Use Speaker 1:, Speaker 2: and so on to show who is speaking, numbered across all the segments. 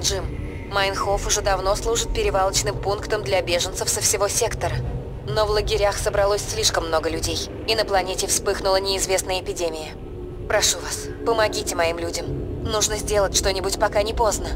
Speaker 1: Джим. Майнхоф уже давно служит перевалочным пунктом для беженцев со всего сектора. Но в лагерях собралось слишком много людей, и на планете вспыхнула неизвестная эпидемия. Прошу вас, помогите моим людям. Нужно сделать что-нибудь, пока не поздно.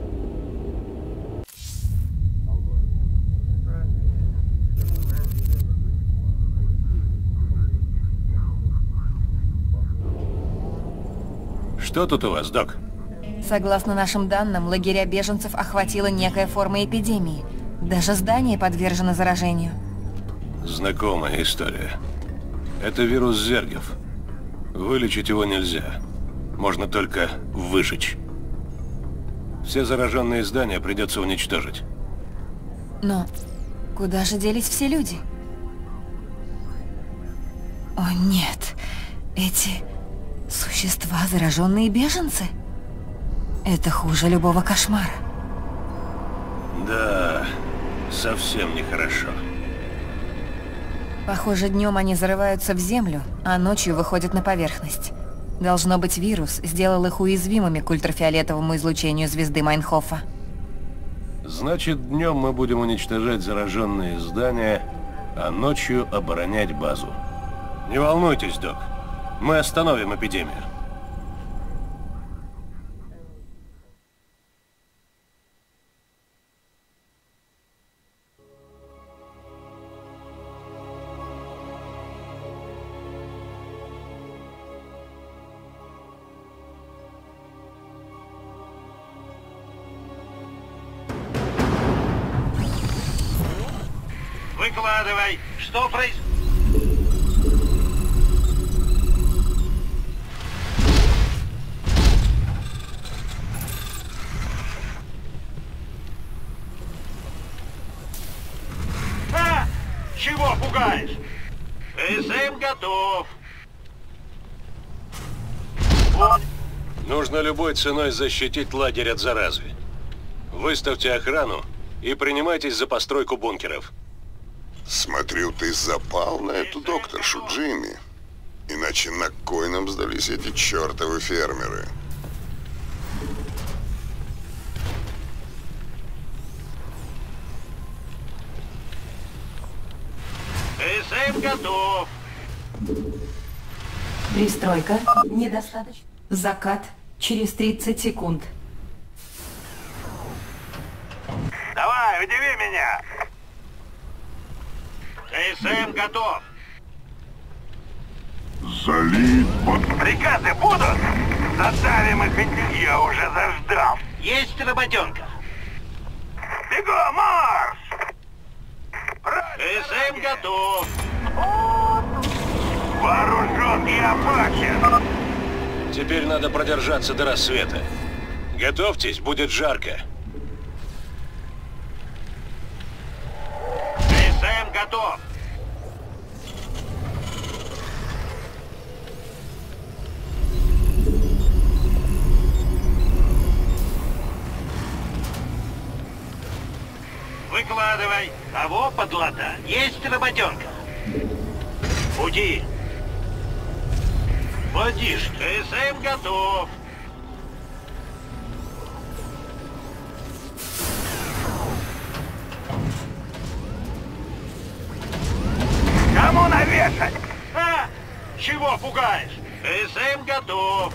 Speaker 2: Что тут у вас, док?
Speaker 1: Согласно нашим данным, лагеря беженцев охватила некая форма эпидемии. Даже здание подвержено заражению.
Speaker 2: Знакомая история. Это вирус зергов. Вылечить его нельзя. Можно только выжечь. Все зараженные здания придется уничтожить.
Speaker 1: Но куда же делись все люди? О нет, эти существа зараженные беженцы? Это хуже любого кошмара.
Speaker 2: Да, совсем нехорошо.
Speaker 1: Похоже, днем они зарываются в землю, а ночью выходят на поверхность. Должно быть, вирус сделал их уязвимыми к ультрафиолетовому излучению звезды Майнхофа.
Speaker 2: Значит, днем мы будем уничтожать зараженные здания, а ночью оборонять базу. Не волнуйтесь, док. Мы остановим эпидемию.
Speaker 3: Выкладывай. Что происходит? Чего пугаешь? СМ готов. Вот.
Speaker 2: Нужно любой ценой защитить лагерь от заразы. Выставьте охрану и принимайтесь за постройку бункеров.
Speaker 4: Смотрю, ты запал на эту докторшу, Джимми. Иначе на кой нам сдались эти чертовы фермеры?
Speaker 3: СМ готов.
Speaker 5: Пристройка недостаточно. Закат через 30 секунд.
Speaker 3: Давай, удиви меня. СМ готов.
Speaker 4: Залит под...
Speaker 3: Приказы будут? Задавим их, ведь я уже заждал. Есть работенка. Бегом, марш! СМ готов. Вооружен и опасен.
Speaker 2: Теперь надо продержаться до рассвета. Готовьтесь, будет жарко.
Speaker 3: СМ готов. Выкладывай. Того подлата. Есть работенка. Уди. Водишь. СМ готов. Кому навешать? Чего пугаешь? СМ готов.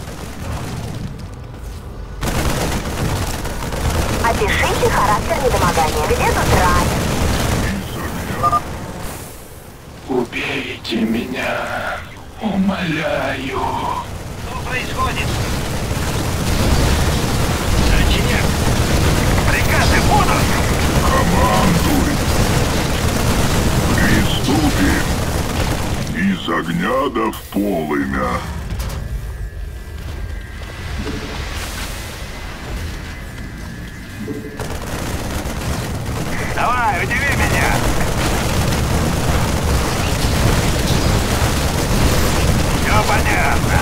Speaker 6: Опишите характер недомогания. Где тут рай?
Speaker 7: Убейте меня, умоляю.
Speaker 3: Что происходит? Инженер, приказы будут?
Speaker 4: Командуй! Приступим! Из огня до в полымя!
Speaker 3: Давай, удиви меня! Все понятно.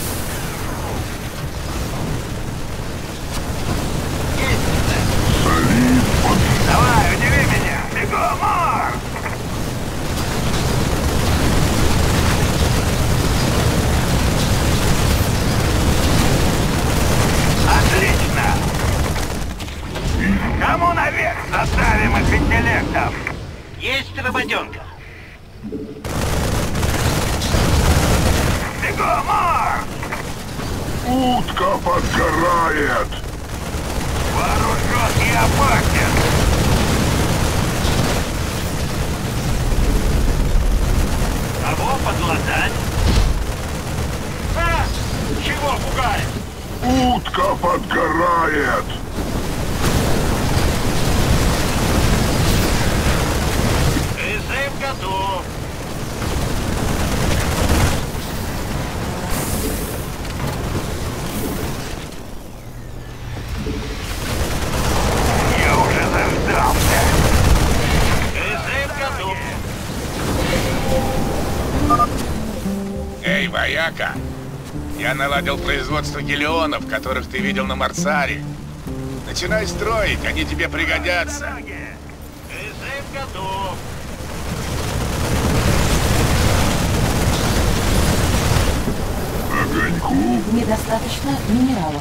Speaker 4: Солид под...
Speaker 3: Давай, удиви меня! Бегом, марш! Отлично! работенка. Бегом, Марк!
Speaker 7: Утка подгорает!
Speaker 3: Вооружен и опасен! Кого подлатать? А! Чего пугаешь?
Speaker 7: Утка подгорает!
Speaker 3: Призыв готов. Я уже заждался. Призыв готов.
Speaker 8: Эй, вояка! Я наладил производство гелионов, которых ты видел на Марсаре. Начинай строить, они тебе пригодятся.
Speaker 3: Призыв готов.
Speaker 7: Огоньку!
Speaker 5: Недостаточно минералов.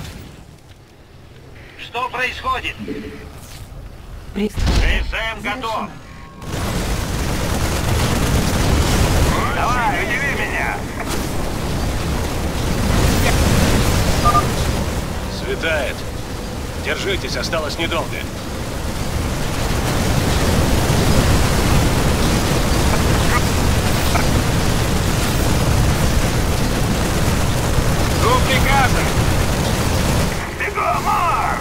Speaker 3: Что происходит?
Speaker 5: Приступ.
Speaker 3: КСМ готов. Давай, удиви меня.
Speaker 2: Светает. Держитесь, осталось недолго.
Speaker 8: Жду приказа!
Speaker 3: Бегом, Марк!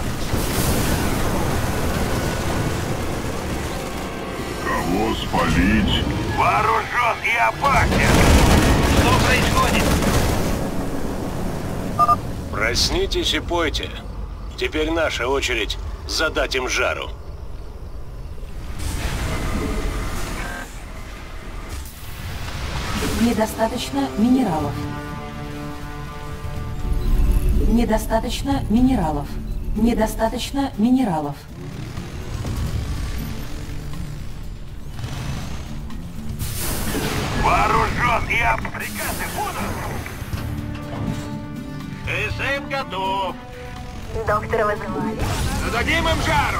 Speaker 7: Кого спалить?
Speaker 3: Вооружен и опасен. Что происходит?
Speaker 2: Проснитесь и пойте. Теперь наша очередь задать им жару.
Speaker 5: Недостаточно минералов. Недостаточно минералов. Недостаточно минералов.
Speaker 3: Вооружен и приказы будут. КСМ готов.
Speaker 6: Доктора вызывали.
Speaker 3: Зададим им жару.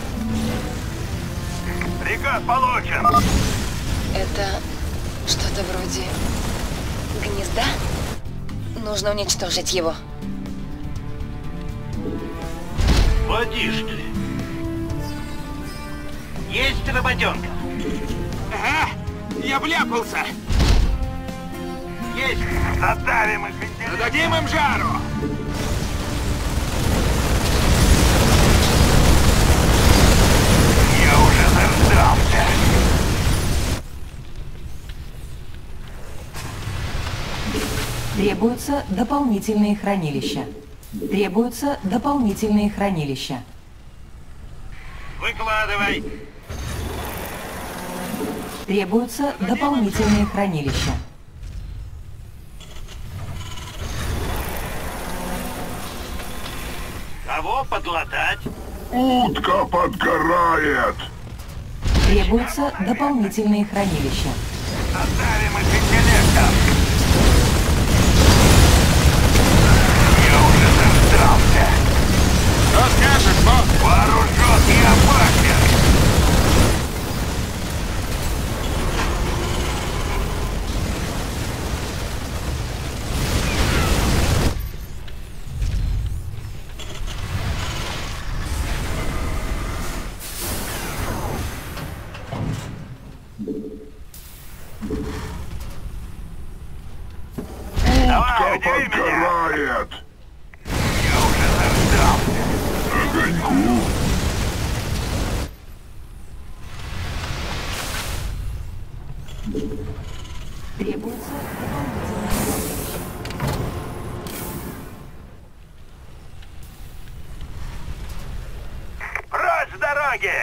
Speaker 3: Приказ получен.
Speaker 1: Это что-то вроде гнезда? Нужно уничтожить его.
Speaker 3: Поди ж ты. Есть работенка.
Speaker 8: Ага, я вляпался!
Speaker 3: Есть. Задавим их вентилятор.
Speaker 8: Дадим им жару!
Speaker 3: Я уже заждался.
Speaker 5: Требуются дополнительные хранилища. Требуются дополнительные хранилища.
Speaker 3: Выкладывай.
Speaker 5: Требуются дополнительные хранилища.
Speaker 3: Кого подлатать?
Speaker 7: Утка подгорает!
Speaker 5: Требуются дополнительные хранилища.
Speaker 3: Задавим их интеллектом. Я уже заждался.
Speaker 8: Что скажешь, босс?
Speaker 3: Вооружен и опасен. Давай,
Speaker 7: Утка
Speaker 3: удиви меня.
Speaker 7: подгорает!
Speaker 3: Я уже заждался.
Speaker 7: Огоньку!
Speaker 5: Требуются дополнительные хранилища.
Speaker 3: Прочь с дороги!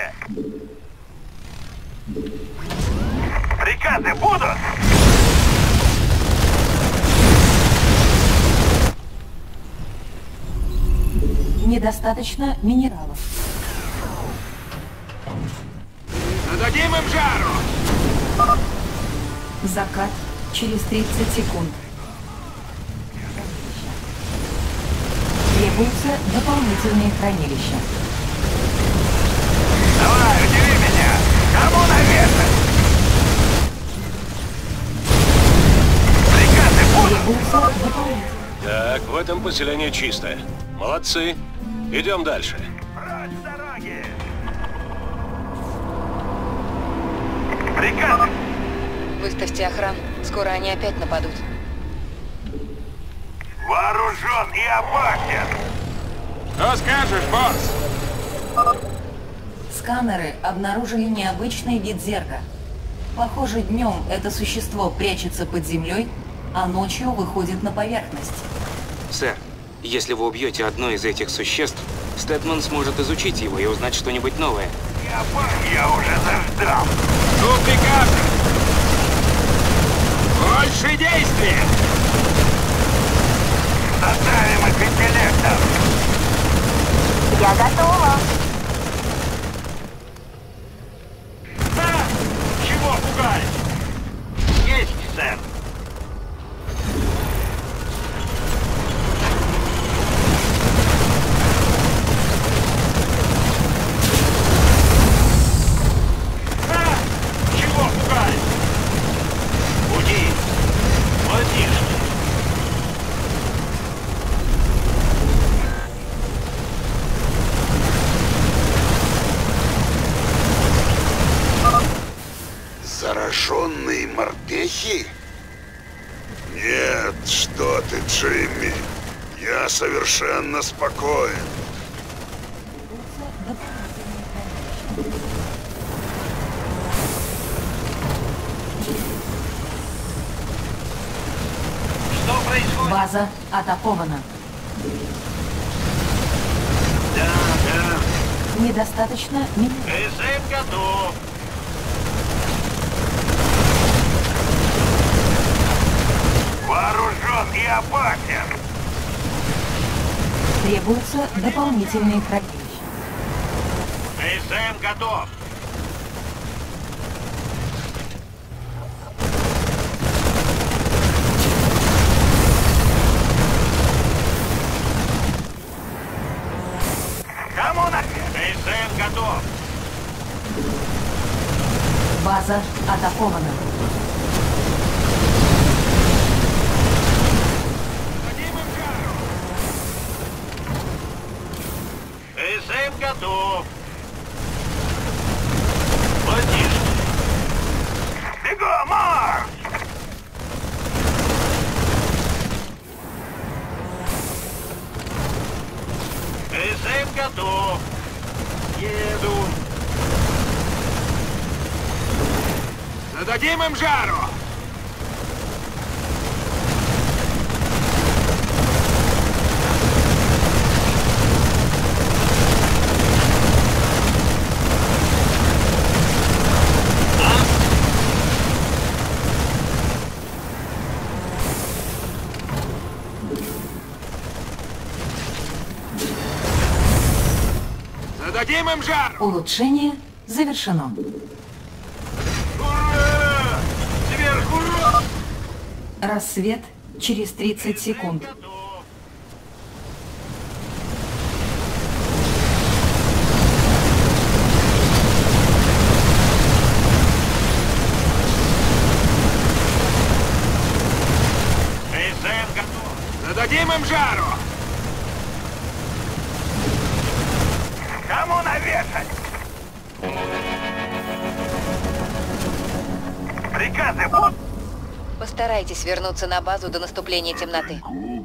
Speaker 3: Приказы будут?
Speaker 5: Недостаточно минералов.
Speaker 8: Дадим им жару!
Speaker 5: Закат через 30 секунд. Требуются дополнительные хранилища.
Speaker 3: Давай, удиви меня! Кому навешать?
Speaker 5: дополнительные.
Speaker 2: Так, в этом поселении чисто. Молодцы. Идем дальше.
Speaker 3: Прочь с дороги! Приказ!
Speaker 1: Выставьте охрану. Скоро они опять нападут.
Speaker 3: Вооружен и опасен!
Speaker 8: Что скажешь, босс?
Speaker 5: Сканеры обнаружили необычный вид зерга. Похоже, днем это существо прячется под землей, а ночью выходит на поверхность.
Speaker 9: Сэр, если вы убьете одно из этих существ, Стэтман сможет изучить его и узнать что-нибудь новое.
Speaker 3: Я уже заждал!
Speaker 8: Ну, приказ! Больше действия!
Speaker 3: Заставим их интеллектом!
Speaker 6: Я готова.
Speaker 3: Чего пугать? Есть, сэр! Чего пугать? Уйди! Молодишь!
Speaker 4: Зараженные морпехи? Нет, что ты, Джимми. Я совершенно спокоен.
Speaker 3: Что происходит?
Speaker 5: База атакована.
Speaker 3: Да.
Speaker 5: Недостаточно минералов.
Speaker 3: СМ готов. Вооружен и опасен.
Speaker 5: Требуются дополнительные хранилища.
Speaker 3: СМ готов. Кому на... СМ готов.
Speaker 5: База атакована.
Speaker 3: СМ готов. Латиш. Бегом, марш! СМ готов. Еду.
Speaker 8: Зададим им жару! Зададим им жару!
Speaker 5: Улучшение завершено.
Speaker 3: Ура! Сверху ура!
Speaker 5: Рассвет через 30 секунд.
Speaker 3: Готов. СМ готов.
Speaker 8: Зададим им жару!
Speaker 3: Кому навешать? Приказы будут?
Speaker 1: Постарайтесь вернуться на базу до наступления темноты.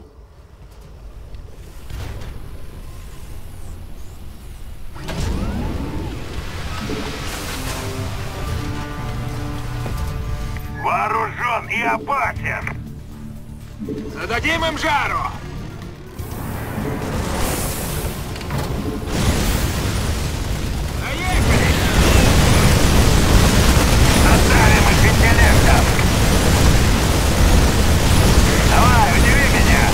Speaker 3: Вооружен и опасен.
Speaker 8: Зададим им жару! Поехали!
Speaker 3: Оставим их интеллектом. Давай, удиви меня.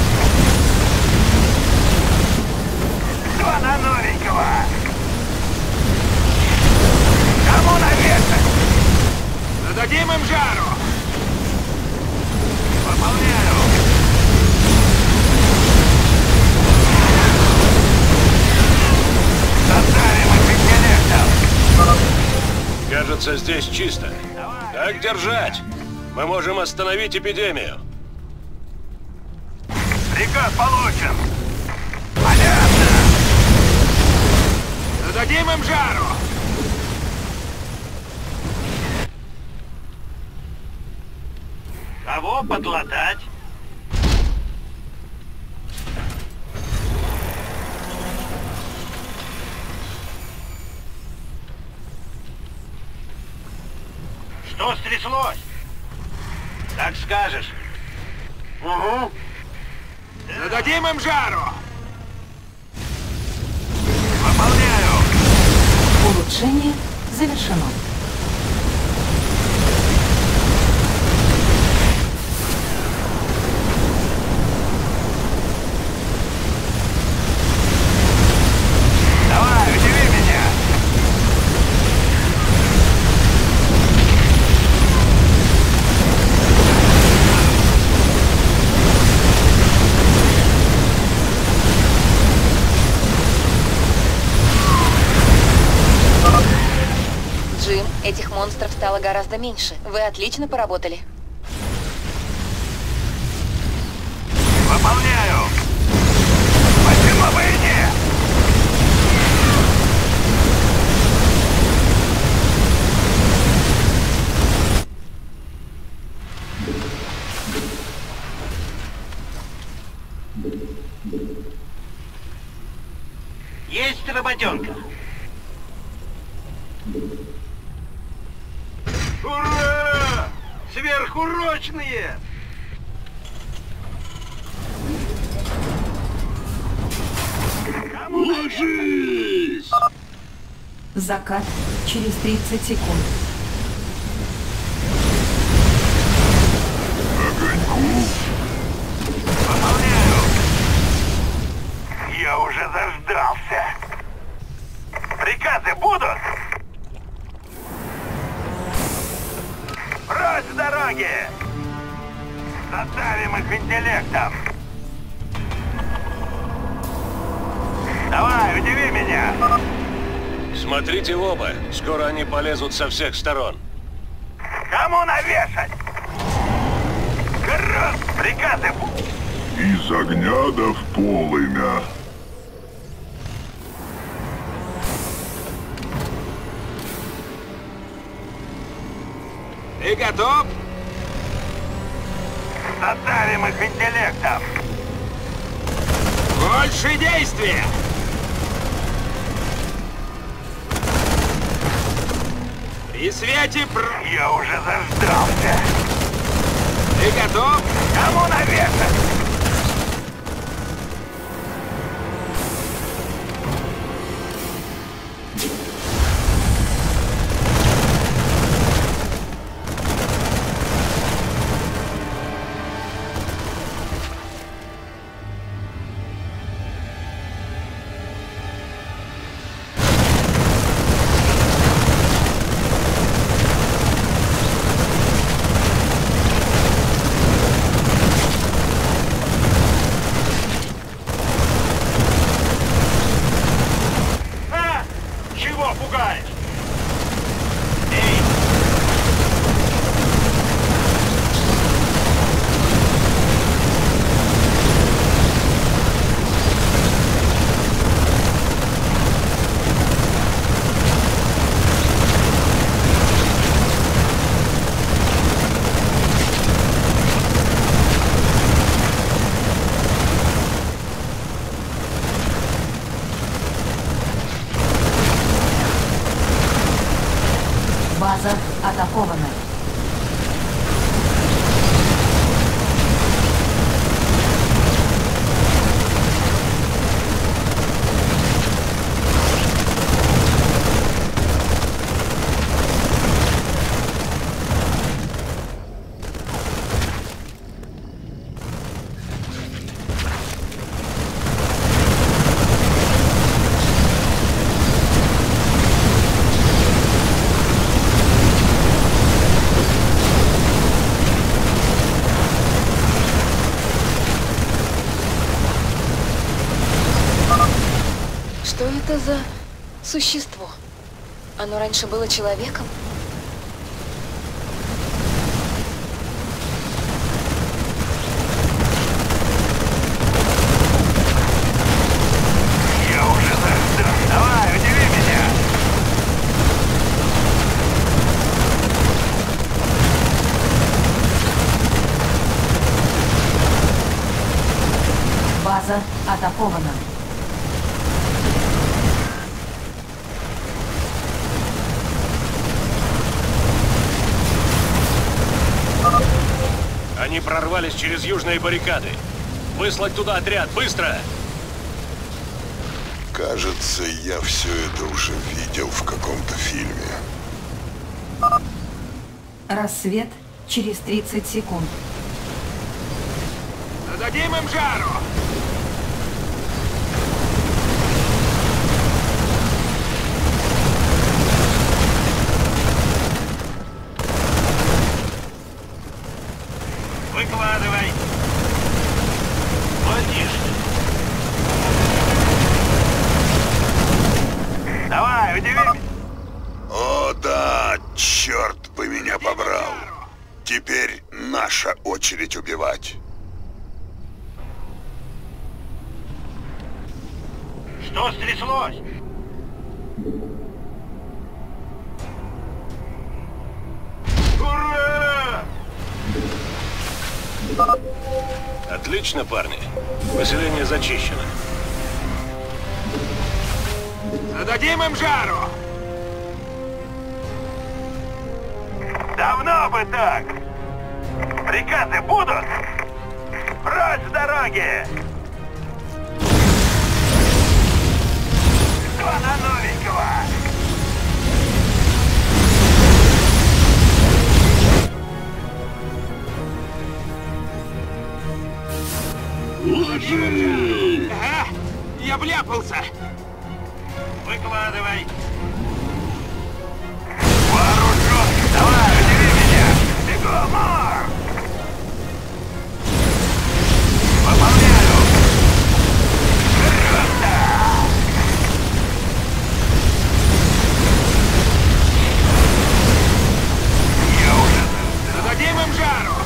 Speaker 3: Что на новенького? Кому навешать?
Speaker 8: Зададим им жару!
Speaker 3: Выполняю. Оставим их интеллектом.
Speaker 2: Кажется, здесь чисто. Так держать. Мы можем остановить эпидемию.
Speaker 3: Приказ получен. Понятно.
Speaker 8: Зададим им жару.
Speaker 3: Кого подлатать? Что стряслось? Так скажешь. Угу.
Speaker 8: Зададим им жару.
Speaker 3: Выполняю.
Speaker 5: Улучшение завершено.
Speaker 3: Давай, удиви меня.
Speaker 1: Джим, этих монстров стало гораздо меньше. Вы отлично поработали.
Speaker 3: Выполняю. Почему бы и нет? Есть работенка. Ура! Сверхурочные!
Speaker 7: Ложись!
Speaker 5: Закат через 30 секунд.
Speaker 7: Огоньку!
Speaker 3: Выполняю. Я уже заждался. Приказы будут? Прочь с дороги! Задавим их интеллектом. Давай, удиви меня.
Speaker 2: Смотрите в оба. Скоро они полезут со всех сторон.
Speaker 3: Кому навешать? Грыз! Приказы будут?
Speaker 7: Из огня да в полымя.
Speaker 8: Ты готов?
Speaker 3: Задавим их интеллектом.
Speaker 8: Больше действия! При свете
Speaker 3: Я уже заждался.
Speaker 8: Ты готов?
Speaker 3: Кому навешать? Чего пугаешь? Эй!
Speaker 5: База атакована.
Speaker 1: Что это за существо? Оно раньше было человеком?
Speaker 5: База атакована.
Speaker 2: Они прорвались через южные баррикады. Выслать туда отряд, быстро!
Speaker 4: Кажется, я все это уже видел в каком-то фильме.
Speaker 5: Рассвет через 30 секунд.
Speaker 8: Дадим им жару!
Speaker 3: Выкладывай. Логично. Давай, удиви меня.
Speaker 4: О да, черт бы меня побрал. Теперь наша очередь убивать.
Speaker 3: Что стряслось? Ура!
Speaker 2: Отлично, парни. Поселение зачищено.
Speaker 8: Дадим им жару!
Speaker 3: Давно бы так! Приказы будут? Прочь с дороги! Что на новенького?
Speaker 8: Ага, я вляпался!
Speaker 3: Выкладывай! Вооружен! Давай, удиви меня! Бегом, Мор! Выполняю! Круто! Я уже...
Speaker 8: Дадим им жару!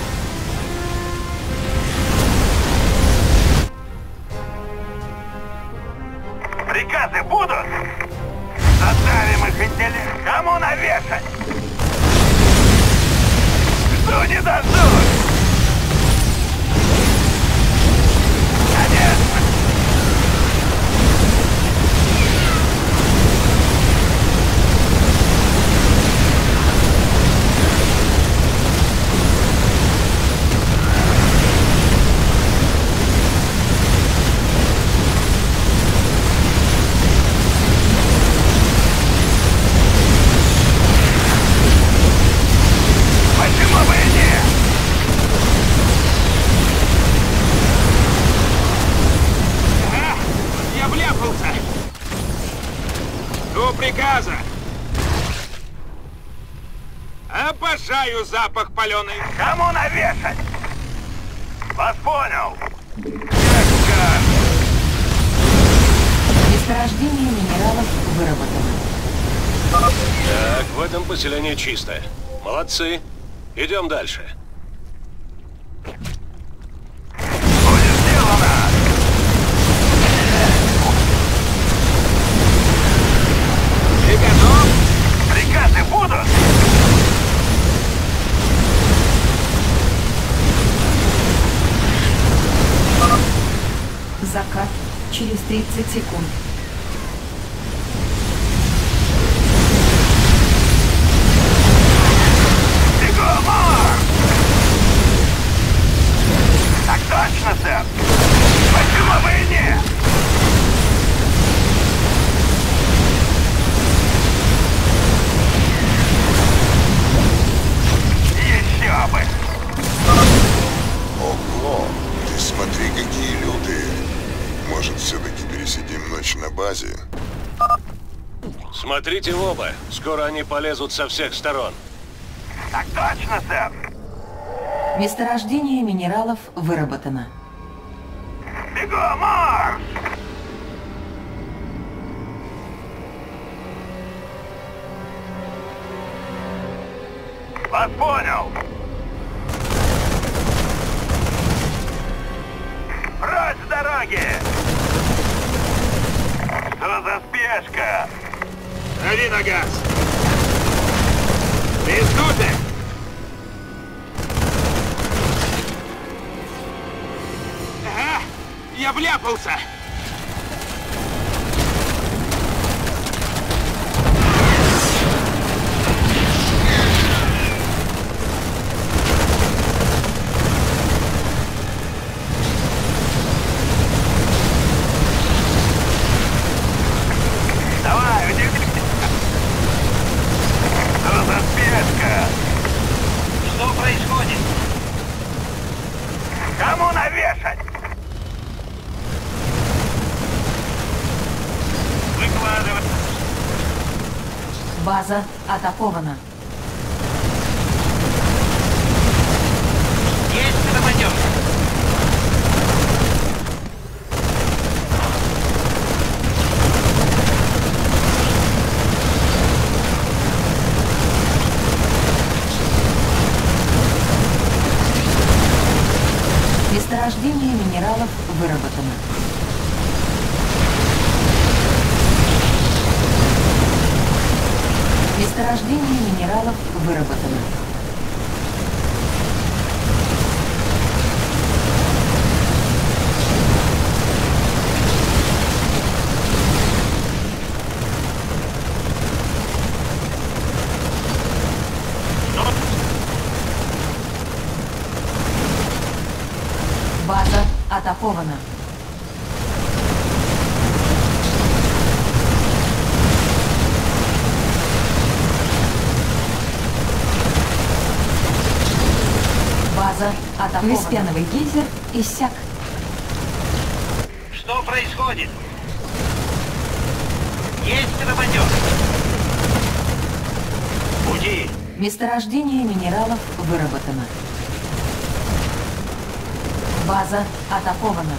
Speaker 3: Приказы будут? Заставим их интеллект. Кому навешать? Что не дадут? Конечно! Почему бы и нет?
Speaker 8: Ага, я вляпался! До приказа! Обожаю запах паленой!
Speaker 3: Кому навешать? Вас понял. Как?
Speaker 5: Месторождение минералов выработано.
Speaker 2: Так, в этом поселении чисто. Молодцы. Идем дальше.
Speaker 3: Будет сделано.
Speaker 8: Ты готов?
Speaker 3: Приказы будут?
Speaker 5: Закат через 30 секунд.
Speaker 3: Бегом, Мор! Так точно, сэр. Почему бы и нет? Еще бы!
Speaker 4: Ого, ты смотри, какие лютые. Может, все-таки пересидим ночь на базе?
Speaker 2: Смотрите в оба. Скоро они полезут со всех сторон.
Speaker 3: Так точно, сэр.
Speaker 5: Месторождение минералов выработано.
Speaker 3: Бегом, Мор! Вас понял. Прочь с дороги! Что за спешка?
Speaker 8: Дави на газ! Приступи! Ага, я Я вляпался!
Speaker 3: Давай, удиви! Что за спешка? Что происходит? Кому навешать? Выкладывай.
Speaker 5: База атакована.
Speaker 3: Есть самолет.
Speaker 5: Месторождение минералов выработано. Месторождение минералов выработано. База атакована. База атакована. Леспяновый гейзер иссяк.
Speaker 3: Что происходит? Есть работёр. Уйди.
Speaker 5: Месторождение минералов выработано. База атакована.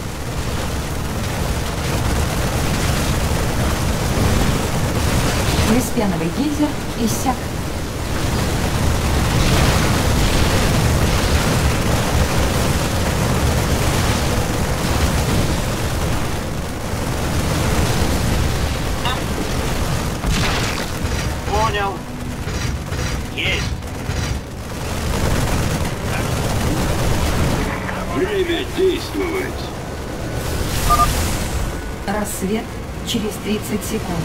Speaker 5: Леспяновый гейзер иссяк.
Speaker 3: Понял. Есть.
Speaker 7: Время действовать.
Speaker 5: Рассвет через 30 секунд.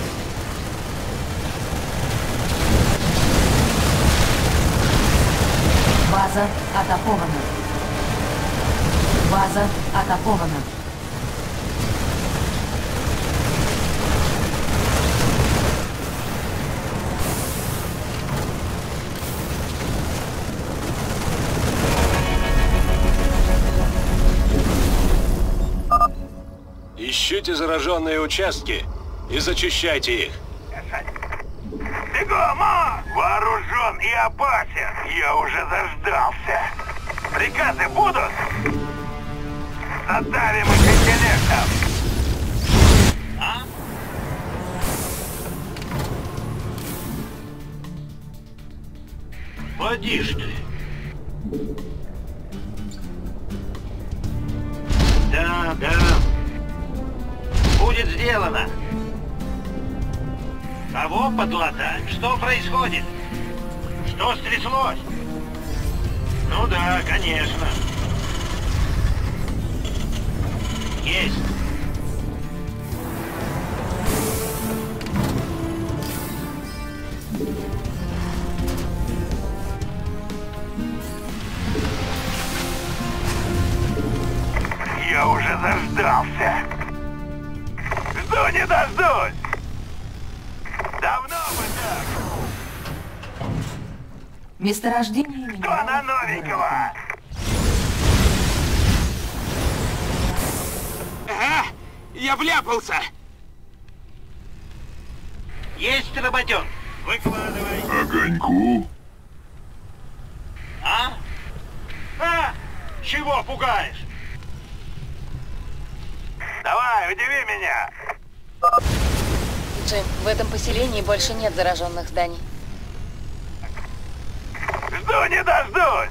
Speaker 5: База атакована. База атакована.
Speaker 2: Ищите зараженные участки и зачищайте их.
Speaker 3: Бегом, вооружен и опасен. Я уже заждался. Приказы будут? Задавим их интеллектом. А? Поди ж ты. Да, да. Будет сделано. Кого подлатать? Что происходит? Что стряслось? Ну да, конечно. Есть. Я уже заждался. Жду не дождусь. Давно бы так.
Speaker 5: Месторождение
Speaker 3: Что
Speaker 5: минералов
Speaker 3: на новенького?
Speaker 8: Ага! Я вляпался!
Speaker 3: Есть работён. Выкладывай.
Speaker 7: Огоньку.
Speaker 3: А? Чего пугаешь? Давай, удиви меня.
Speaker 1: Джим, в этом поселении больше нет зараженных зданий.
Speaker 3: Жду не дождусь.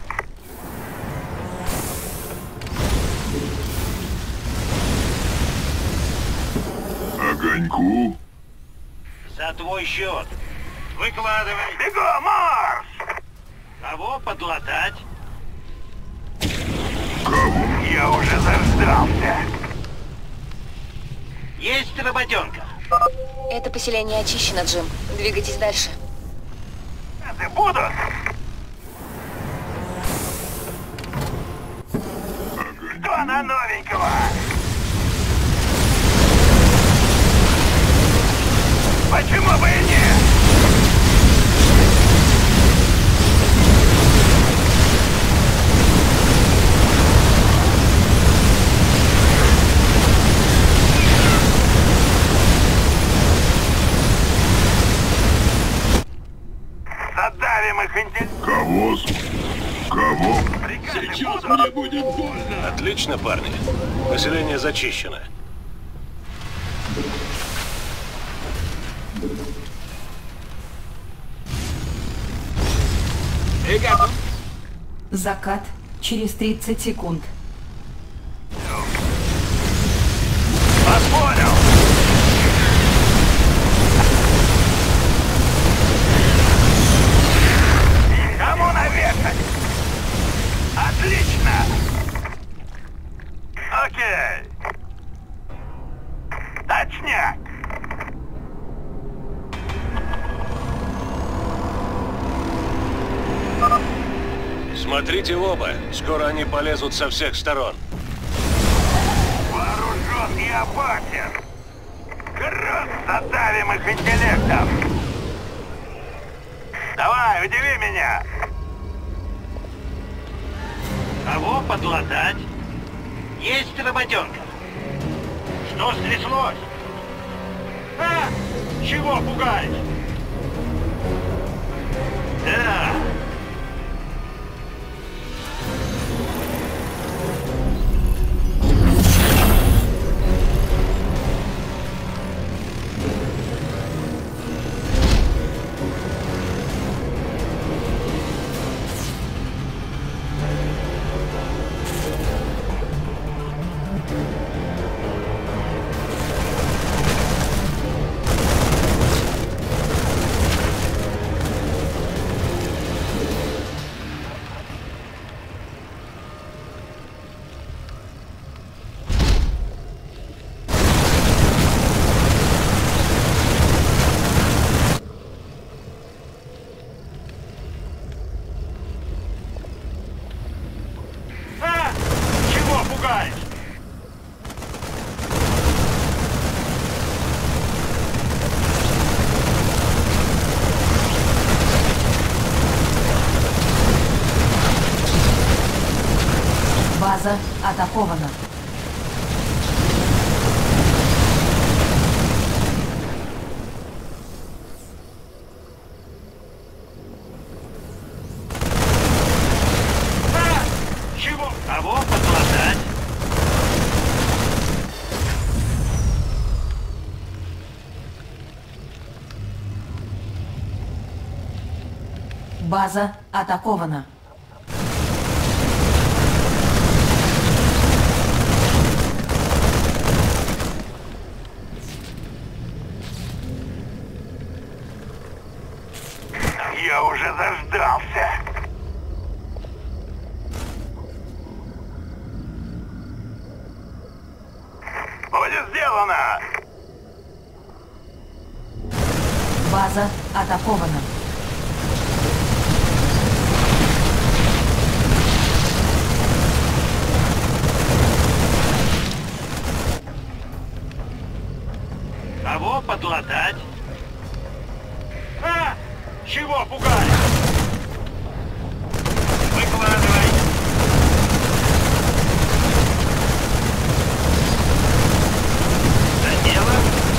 Speaker 7: Огоньку.
Speaker 3: За твой счет. Выкладывай. Бегом, Марс! Кого подлатать?
Speaker 7: Кого?
Speaker 3: Я уже заждался. Есть работенка.
Speaker 1: Это поселение очищено, Джим. Двигайтесь дальше.
Speaker 3: Ты будут? Что на новенького? Почему бы и нет? Задавим их
Speaker 7: Кого? Кого?
Speaker 3: Сейчас
Speaker 7: Мне будет больно.
Speaker 2: Отлично, парни. Поселение зачищено.
Speaker 8: Ты готов?
Speaker 5: Закат через 30 секунд.
Speaker 3: Вас понял. Кому навешать? Отлично. Окей. Точняк.
Speaker 2: Смотрите в оба. Скоро они полезут со всех сторон.
Speaker 3: Вооружен и опасен. Кросс, задавим их интеллектом. Давай, удиви меня. Кого подлатать? Есть работенка. Что стряслось? А! Чего пугаешь? Да.
Speaker 5: База атакована.
Speaker 3: Чего? Кого подлатать?
Speaker 5: База атакована.
Speaker 3: Я уже заждался. Будет сделано.
Speaker 5: База атакована.
Speaker 3: Кого подлатать? А! Чего пугали? Выкладывай. За дело.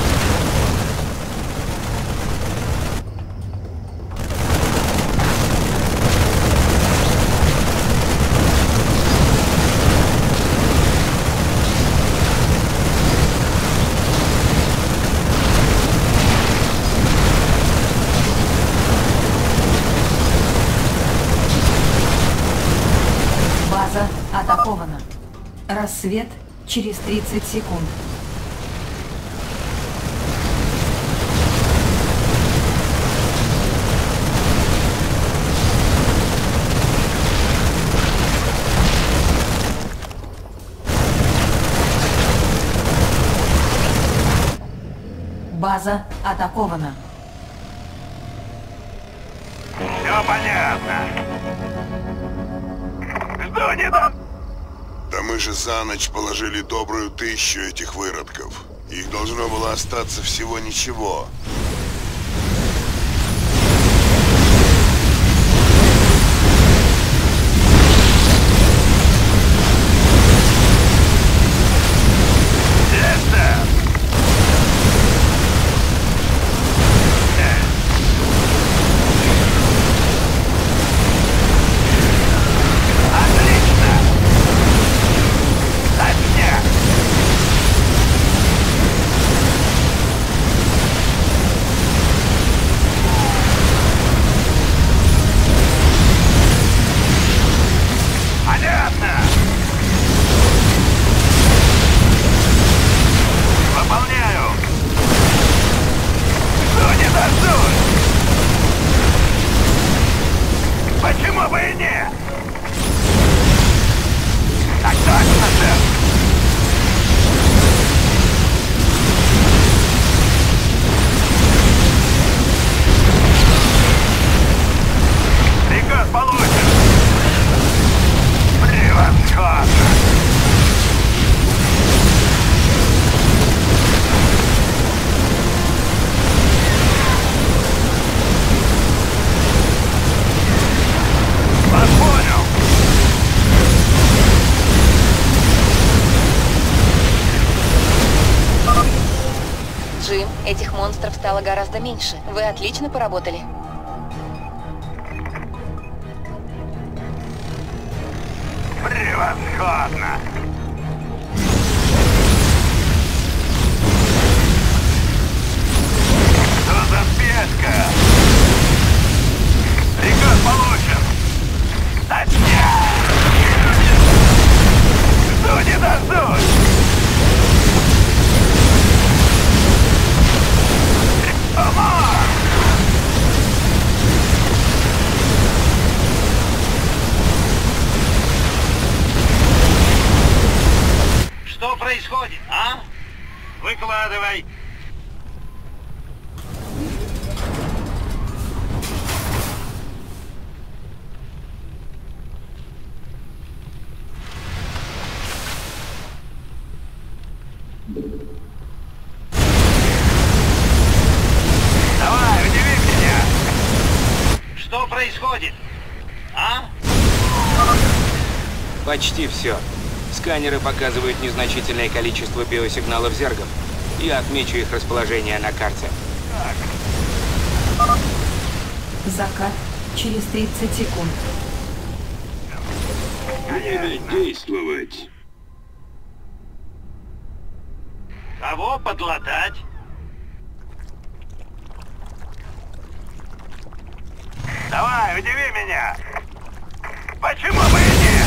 Speaker 5: База атакована. Рассвет через 30 секунд. База атакована.
Speaker 3: Все понятно. Жду не дам.
Speaker 4: Да мы же за ночь положили добрую 1000 этих выродков. Их должно было остаться всего ничего.
Speaker 3: Почему бы и нет? Так точно, сэр. Приказ получен. Превосходно.
Speaker 1: Джим, этих монстров стало гораздо меньше. Вы отлично поработали.
Speaker 3: Превосходно. Что за спешка? Приказ получен. Точняк. Жду не дождусь. Что происходит, а? Выкладывай. Давай, удиви меня. Что происходит, а?
Speaker 9: Почти все. Сканеры показывают незначительное количество биосигналов зергов. Я отмечу их расположение на карте.
Speaker 5: Закат через 30 секунд.
Speaker 7: Время действовать.
Speaker 3: Кого подлатать? Давай, удиви меня. Почему бы и нет?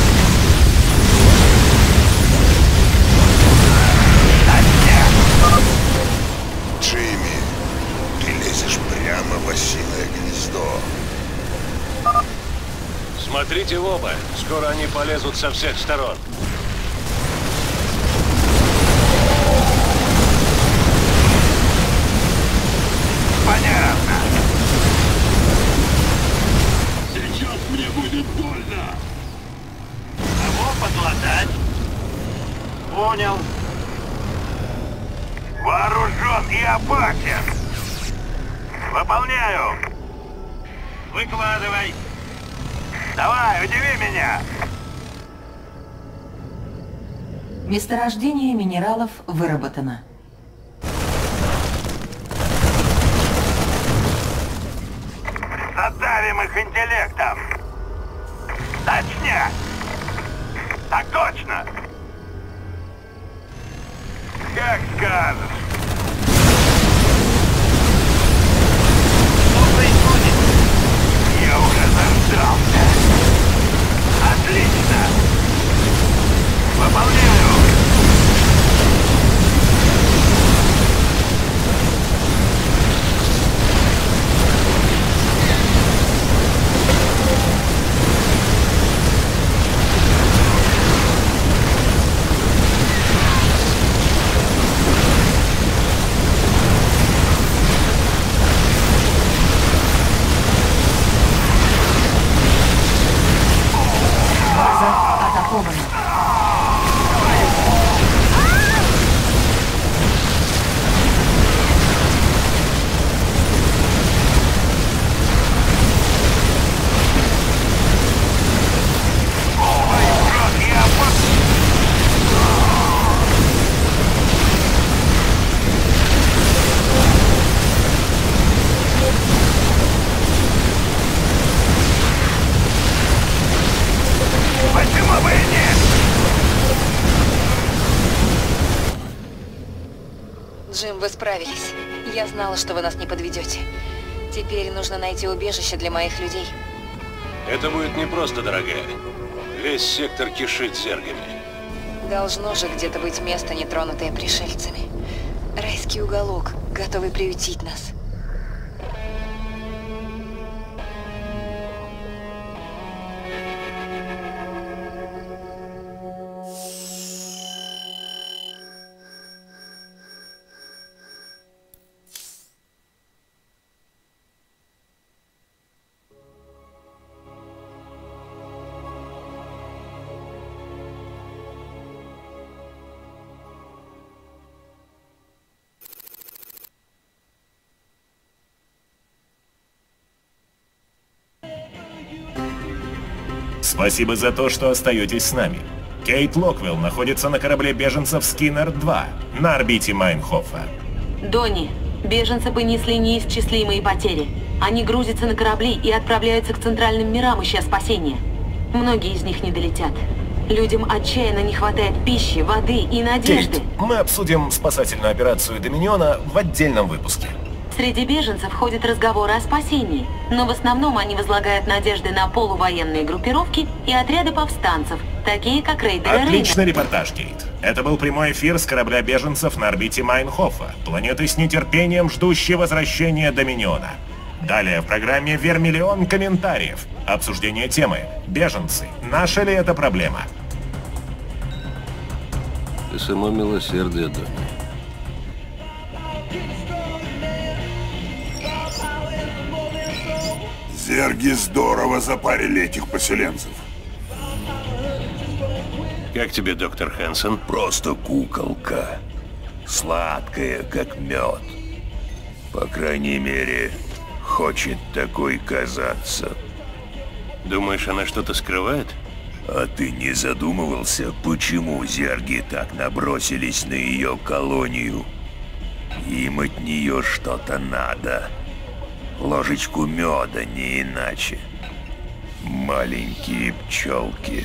Speaker 4: Джимми, ты лезешь прямо в осиное гнездо.
Speaker 2: Смотрите в оба. Скоро они полезут со всех сторон.
Speaker 3: Понятно.
Speaker 7: Сейчас мне будет больно.
Speaker 3: Кого подлатать? Понял. Вооружен и опасен. Выполняю. Выкладывай. Давай, удиви меня.
Speaker 5: Месторождение минералов выработано.
Speaker 3: Задавим их интеллектом. Точняк. Так точно. Как скажешь. Что происходит? Я уже заждался. Отлично. Выполняю.
Speaker 1: Джим, вы справились. Я знала, что вы нас не подведете. Теперь нужно найти убежище для моих людей.
Speaker 2: Это будет непросто, дорогая. Весь сектор кишит зергами.
Speaker 1: Должно же где-то быть место, нетронутое пришельцами. Райский уголок, готовый приютить нас.
Speaker 10: Спасибо за то, что остаетесь с нами. Кейт Локвелл находится на корабле беженцев Скиннер-2 на орбите Майнхофа.
Speaker 11: Донни, беженцы понесли неисчислимые потери. Они грузятся на корабли и отправляются к центральным мирам, ища спасения. Многие из них не долетят. Людям отчаянно не хватает пищи, воды и надежды.
Speaker 10: Кейт, мы обсудим спасательную операцию Доминиона в отдельном выпуске.
Speaker 11: Среди беженцев ходят разговоры о спасении, но в основном они возлагают надежды на полувоенные группировки и отряды повстанцев, такие как рейдеры Рейна.
Speaker 10: Отличный репортаж, Кейт. Это был прямой эфир с корабля беженцев на орбите Майнхофа, планеты с нетерпением ждущей возвращения Доминиона. Далее в программе вермиллион комментариев. Обсуждение темы «Беженцы. Наша ли это проблема?»
Speaker 2: Ты само милосердие, Донни.
Speaker 4: Зерги здорово запарили этих поселенцев.
Speaker 2: Как тебе, доктор Хэнсон?
Speaker 12: Просто куколка. Сладкая, как мед. По крайней мере, хочет такой казаться.
Speaker 2: Думаешь, она что-то скрывает?
Speaker 12: А ты не задумывался, почему зерги так набросились на ее колонию? Им от нее что-то надо. Ложечку меда, не иначе. Маленькие пчелки.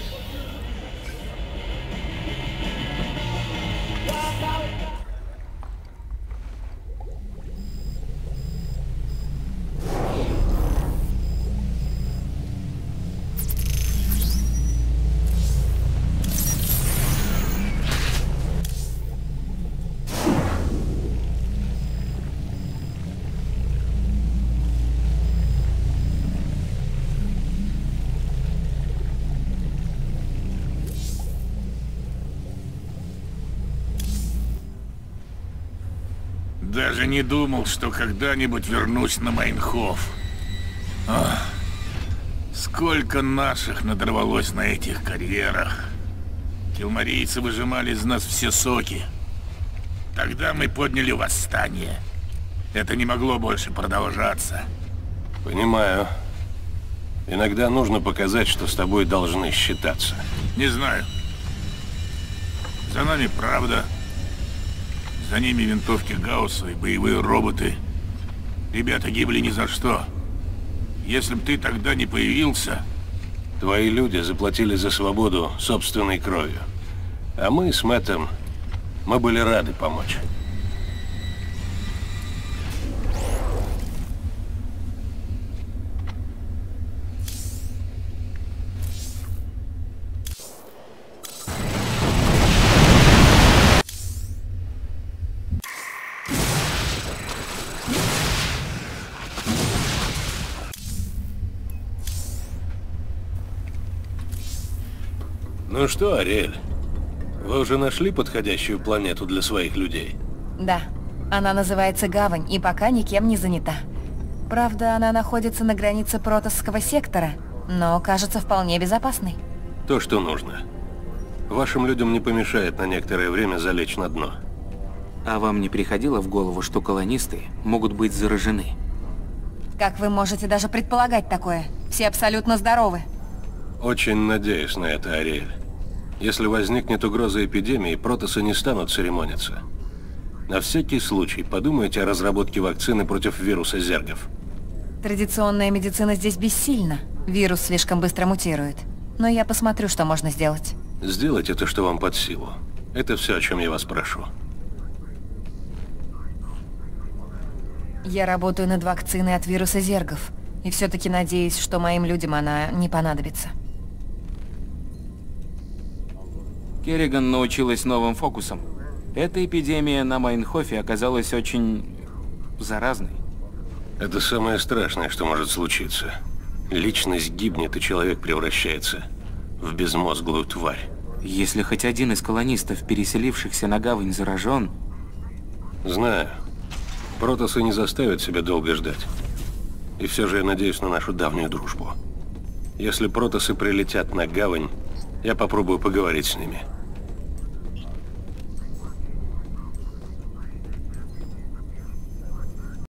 Speaker 8: Даже не думал, что когда-нибудь вернусь на Майнхоф. Ах, сколько наших надорвалось на этих карьерах. Килмарийцы выжимали из нас все соки. Тогда мы подняли восстание. Это не могло больше продолжаться.
Speaker 2: Понимаю. Иногда нужно показать, что с тобой должны считаться.
Speaker 8: Не знаю. За нами правда. За ними винтовки Гаусса и боевые роботы. Ребята гибли ни за что. Если бы ты тогда не появился...
Speaker 2: Твои люди заплатили за свободу собственной кровью. А мы с Мэттом, мы были рады помочь. Ну что, Ариэль, вы уже нашли подходящую планету для своих людей?
Speaker 5: Да. Она называется Гавань и пока никем не занята. Правда, она находится на границе Протосского сектора, но кажется вполне безопасной.
Speaker 2: То, что нужно. Вашим людям не помешает на некоторое время залечь на дно.
Speaker 9: А вам не приходило в голову, что колонисты могут быть заражены?
Speaker 5: Как вы можете даже предполагать такое? Все абсолютно здоровы.
Speaker 2: Очень надеюсь на это, Ариэль. Если возникнет угроза эпидемии, протосы не станут церемониться. На всякий случай подумайте о разработке вакцины против вируса зергов.
Speaker 5: Традиционная медицина здесь бессильна. Вирус слишком быстро мутирует. Но я посмотрю, что можно сделать.
Speaker 2: Сделайте то, что вам под силу. Это все, о чем я вас прошу.
Speaker 1: Я работаю над вакциной от вируса зергов. И все-таки надеюсь, что моим людям она не понадобится.
Speaker 9: Керриган научилась новым фокусам. Эта эпидемия на Майнхофе оказалась очень заразной.
Speaker 2: Это самое страшное, что может случиться. Личность гибнет, и человек превращается в безмозглую тварь.
Speaker 9: Если хоть один из колонистов, переселившихся на гавань, заражен...
Speaker 2: Знаю. Протосы не заставят себя долго ждать. И все же я надеюсь на нашу давнюю дружбу. Если протосы прилетят на гавань, я попробую поговорить с ними.